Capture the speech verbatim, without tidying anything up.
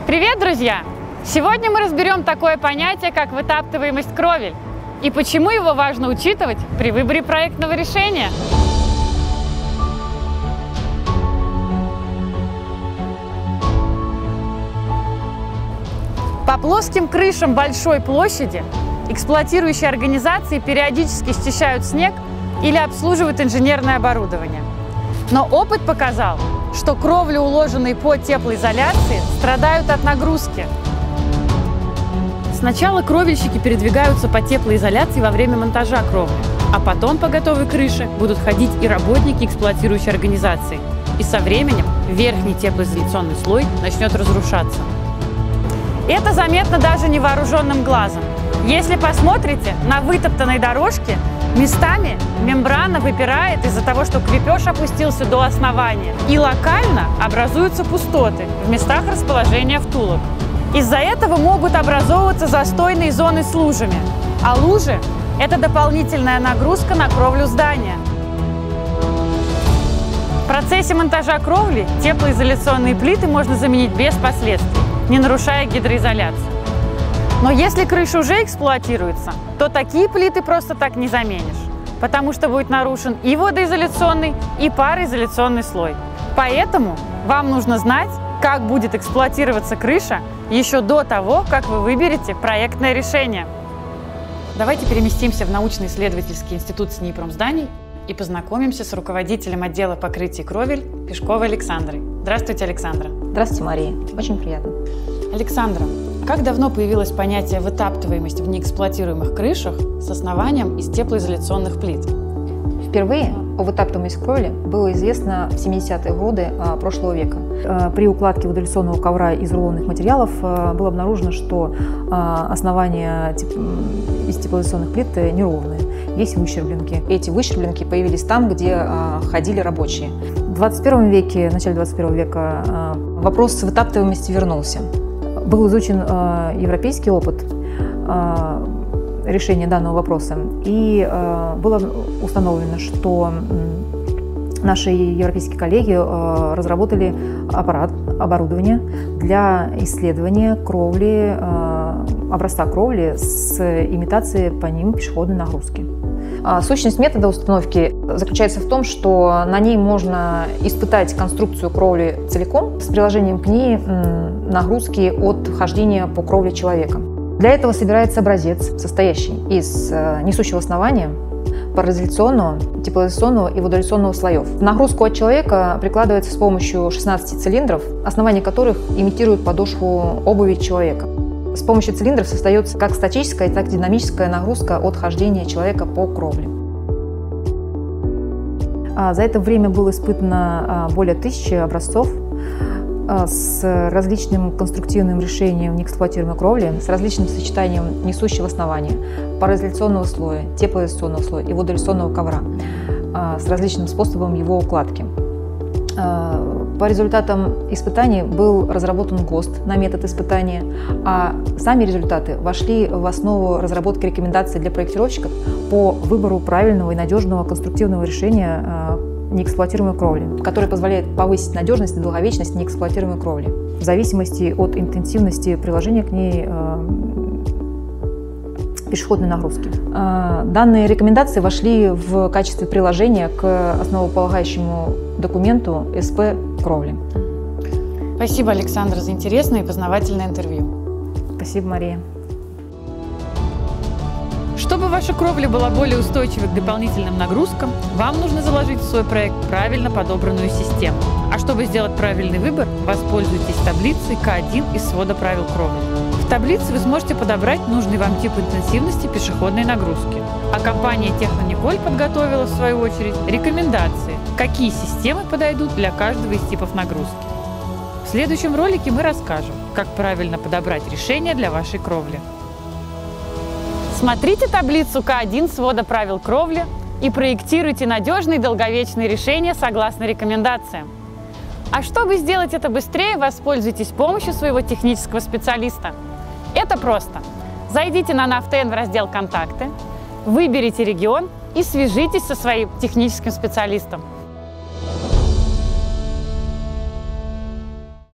Привет, друзья! Сегодня мы разберем такое понятие, как вытаптываемость кровель и почему его важно учитывать при выборе проектного решения. По плоским крышам большой площади эксплуатирующие организации периодически счищают снег или обслуживают инженерное оборудование. Но опыт показал, что кровли, уложенные по теплоизоляции, страдают от нагрузки. Сначала кровельщики передвигаются по теплоизоляции во время монтажа кровли, а потом по готовой крыше будут ходить и работники эксплуатирующей организации. И со временем верхний теплоизоляционный слой начнет разрушаться. Это заметно даже невооруженным глазом. Если посмотрите на вытоптанной дорожке, местами мембрана выпирает из-за того, что крепеж опустился до основания. И локально образуются пустоты в местах расположения втулок. Из-за этого могут образовываться застойные зоны с лужами. А лужи – это дополнительная нагрузка на кровлю здания. В процессе монтажа кровли теплоизоляционные плиты можно заменить без последствий, не нарушая гидроизоляцию. Но если крыша уже эксплуатируется, то такие плиты просто так не заменишь, потому что будет нарушен и водоизоляционный, и пароизоляционный слой. Поэтому вам нужно знать, как будет эксплуатироваться крыша еще до того, как вы выберете проектное решение. Давайте переместимся в научно-исследовательский институт СНИИ-Промзданий и познакомимся с руководителем отдела покрытия кровель Пешковой Александрой. Здравствуйте, Александра. Здравствуйте, Мария. Очень приятно. Александра, как давно появилось понятие вытаптываемость в неэксплуатируемых крышах с основанием из теплоизоляционных плит? Впервые о вытаптываемости кровли было известно в семидесятые годы прошлого века. При укладке водоизоляционного ковра из рулонных материалов было обнаружено, что основания из теплоизоляционных плит неровные, есть выщербленки. Эти выщербленки появились там, где ходили рабочие. В двадцать первом веке, в начале двадцать первого века вопрос вытаптываемости вернулся. Был изучен европейский опыт решения данного вопроса, и э, было установлено, что наши европейские коллеги э, разработали аппарат, оборудование для исследования кровли, э, образца кровли с имитацией по ним пешеходной нагрузки. А сущность метода установки заключается в том, что на ней можно испытать конструкцию кровли целиком с приложением к ней нагрузки от хождения по кровле человека. Для этого собирается образец, состоящий из несущего основания, пароизоляционного, теплоизоляционного и водоизоляционного слоев. Нагрузку от человека прикладывается с помощью шестнадцати цилиндров, основание которых имитирует подошву обуви человека. С помощью цилиндров создается как статическая, так и динамическая нагрузка от хождения человека по кровле. За это время было испытано более тысячи образцов с различным конструктивным решением неэксплуатируемой кровли, с различным сочетанием несущего основания, пароизоляционного слоя, теплоизоляционного слоя и водоизоляционного ковра, с различным способом его укладки. По результатам испытаний был разработан ГОСТ на метод испытания, а сами результаты вошли в основу разработки рекомендаций для проектировщиков по выбору правильного и надежного конструктивного решения неэксплуатируемой кровли, который позволяет повысить надежность и долговечность неэксплуатируемой кровли в зависимости от интенсивности приложения к ней э, пешеходной нагрузки. Э, данные рекомендации вошли в качестве приложения к основополагающему документу СП кровли. Спасибо, Александра, за интересное и познавательное интервью. Спасибо, Мария. Чтобы ваша кровля была более устойчивой к дополнительным нагрузкам, вам нужно заложить в свой проект правильно подобранную систему. А чтобы сделать правильный выбор, воспользуйтесь таблицей К один из свода правил кровли. В таблице вы сможете подобрать нужный вам тип интенсивности пешеходной нагрузки. А компания Технониколь подготовила, в свою очередь, рекомендации, какие системы подойдут для каждого из типов нагрузки. В следующем ролике мы расскажем, как правильно подобрать решение для вашей кровли. Смотрите таблицу К один свода правил кровли и проектируйте надежные и долговечные решения согласно рекомендациям. А чтобы сделать это быстрее, воспользуйтесь помощью своего технического специалиста. Это просто. Зайдите на НАВТН в раздел «Контакты», выберите регион и свяжитесь со своим техническим специалистом.